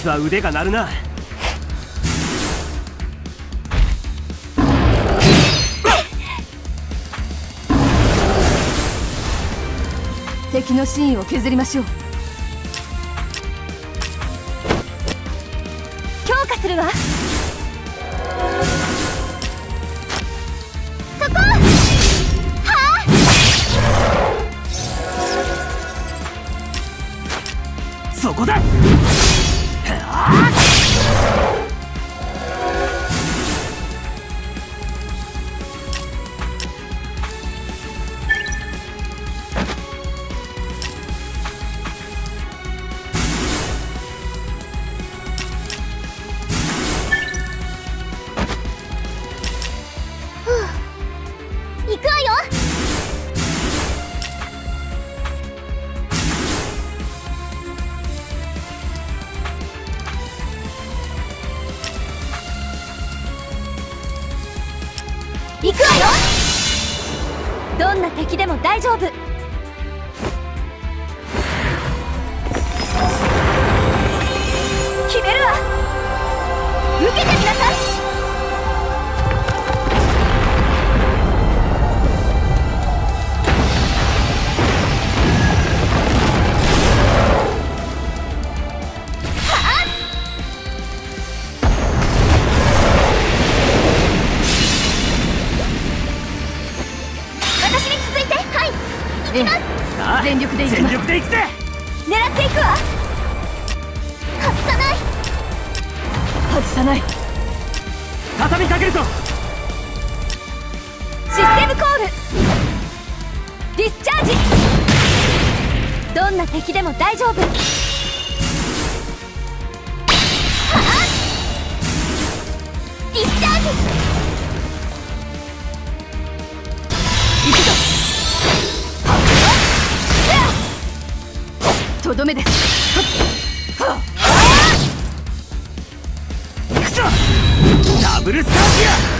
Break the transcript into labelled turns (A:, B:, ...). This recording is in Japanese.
A: つは腕が鳴るな。
B: 敵の真意を削りましょう。強化するわ。そこ。はあ。
A: そこだ。
B: 行くわよ。行くわよ。どんな敵でも大丈夫。決めるわ。受けてみなさい。全力でいきます。
A: 全力でいくぜ。
B: 狙っていくわ。外さない。外さない。
A: 畳みかけるぞ。
B: システムコール。ディスチャージ。どんな敵でも大丈夫。はあ。ディスチャージ。行くぞ。とどめです。
A: はっ、行くぞ。ダブルスタージア。